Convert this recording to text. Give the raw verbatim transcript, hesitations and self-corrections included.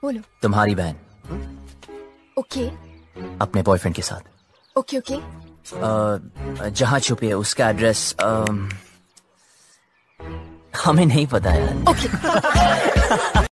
बोलो। तुम्हारी बहन ओके अपने बॉयफ्रेंड के साथ। ओके ओके अ, जहाँ छुपी है उसका एड्रेस अम, हमें नहीं पता यार। ओके